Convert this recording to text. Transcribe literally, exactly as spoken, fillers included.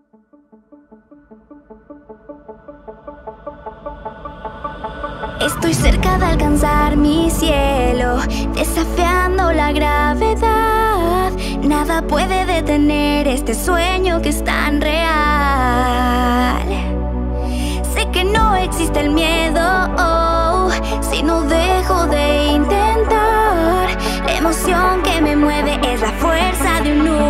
Estoy cerca de alcanzar mi cielo, desafiando la gravedad. Nada puede detener este sueño que es tan real. Sé que no existe el miedo, oh, si no dejo de intentar. La emoción que me mueve es la fuerza de un